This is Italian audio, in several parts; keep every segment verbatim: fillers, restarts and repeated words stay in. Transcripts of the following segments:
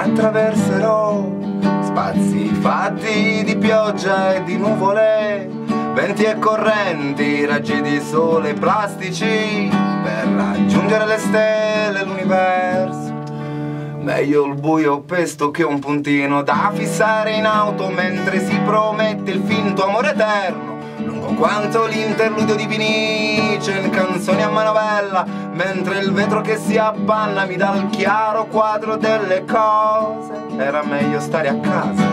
Attraverserò spazi fatti di pioggia e di nuvole, venti e correnti, raggi di sole plastici, per raggiungere le stelle e l'universo. Meglio il buio pesto che un puntino da fissare in auto mentre si promette il finto amore eterno, lungo quanto l'interludio di Vinice in canzoni a manovella, mentre il vetro che si appanna mi dà il chiaro quadro delle cose. Era meglio stare a casa.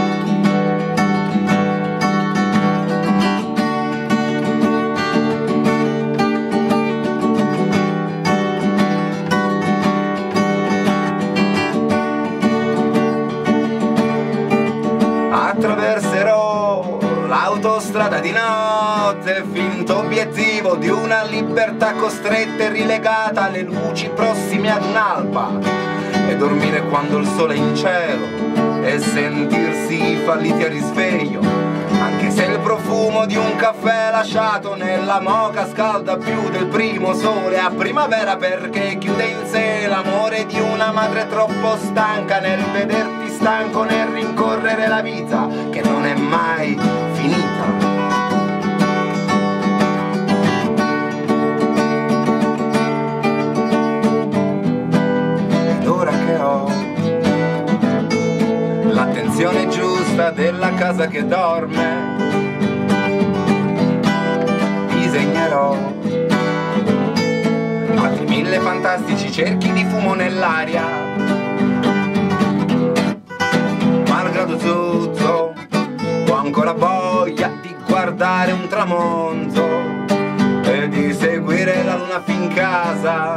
Attraverserò l'autostrada di notte, finto obiettivo di una libertà costretta e rilegata alle luci prossime ad un'alba, e dormire quando il sole è in cielo e sentirsi falliti a risveglio, anche se il profumo di un caffè lasciato nella moka scalda più del primo sole a primavera, perché chiude in sé l'amore di una madre troppo stanca nel vederti stanco nel rincorrere la vita che non è mai finita. Ed ora che ho l'attenzione giusta della casa che dorme, disegnerò altri mille fantastici cerchi di fumo nell'aria. Malgrado tutto, ho ancora voglia di guardare un tramonto e di seguire la luna fin casa,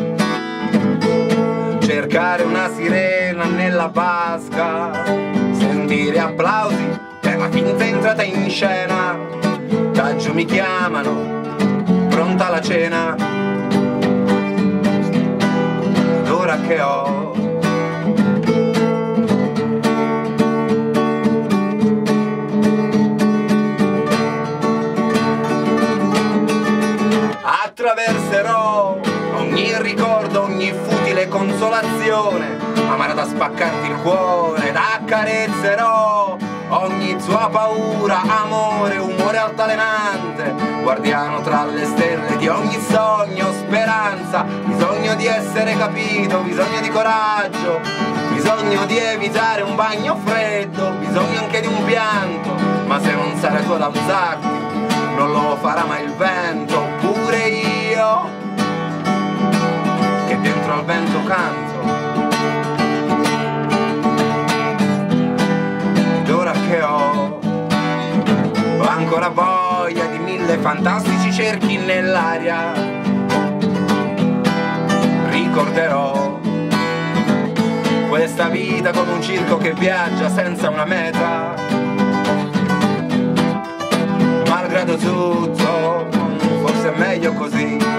cercare una sirena nella vasca, sentire applausi per la finta entrata in scena. Da giù mi chiamano, pronta la cena. Ed ora che ho attraverserò ogni ricordo, ogni futile consolazione, amara da spaccarti il cuore, ed accarezzerò ogni tua paura, amore, umore altalenante, guardiano tra le stelle di ogni sogno, speranza, bisogno di essere capito, bisogno di coraggio, bisogno di evitare un bagno freddo, bisogno anche di un pianto, ma se non sarai tu ad alzarti non lo farà mai il vento. Oppure io che dentro al vento canto. Ed ora che ho ho ancora voglia di mille fantastici cerchi nell'aria, ricorderò questa vita come un circo che viaggia senza una meta. Malgrado tutto, forse è meglio così.